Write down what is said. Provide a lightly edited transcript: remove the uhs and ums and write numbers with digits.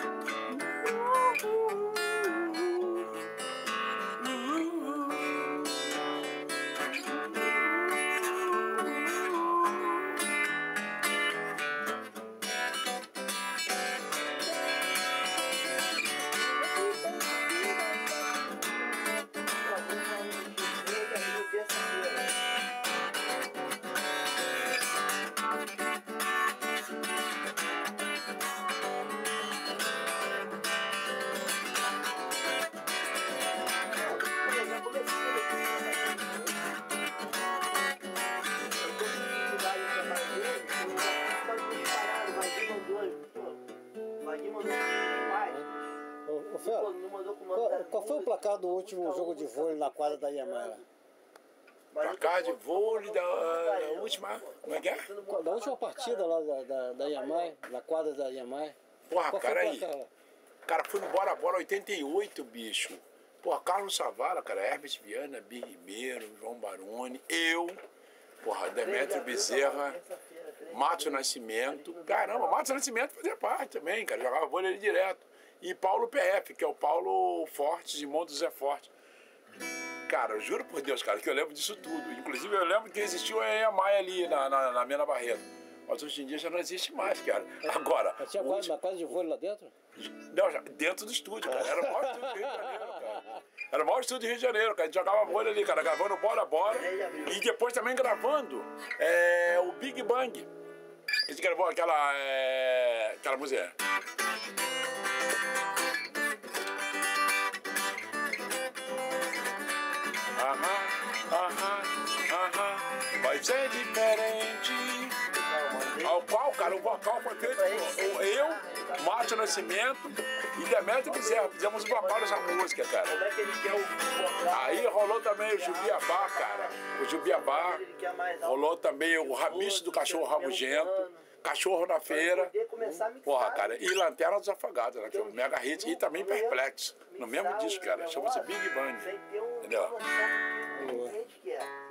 Qual foi o placar do último jogo de vôlei na quadra da Niemeyer? Placar de vôlei da última... Como é que é? Da última partida lá da Niemeyer, na quadra da Niemeyer. Porra, cara, aí. Cara, fui no Bora Bora 88, bicho. Porra, Carlos Savala, cara, Herbert Viana, Bi Ribeiro, João Baroni, eu, porra, Demétrio Bezerra, Márcio Nascimento. Caramba, Márcio Nascimento fazia parte também, cara, jogava vôlei ali direto. E Paulo PF, que é o Paulo Fortes, irmão do Zé Forte. Cara, eu juro por Deus, cara, que eu lembro disso tudo. Inclusive, eu lembro que existiu a EMAI ali na Mena Barreto. Mas hoje em dia já não existe mais, cara. Agora... Tinha uma quadra de vôlei lá dentro? Não, já, dentro do estúdio, cara. Era o maior estúdio do Rio de Janeiro, cara. Era o maior estúdio do Rio de Janeiro, cara. A gente jogava vôlei ali, cara, gravando Bora Bora. E depois também gravando o Big Bang. A gente gravou aquela música. Vai ser diferente. Ao qual, cara, o vocal foi feito por eu, Márcio Nascimento e Demétrio Bezerra. Fizemos o vocal dessa música, cara. Aí rolou também o Jubiabá, cara. O Jubiabá. Rolou também o Ramice do Cachorro Rabugento. Cachorro na Feira. Porra, cara. E Lanterna dos Afogados, né? Que é o mega hit. E também Perplexo. No mesmo disco, cara. Chama-se Big Bang. Entendeu?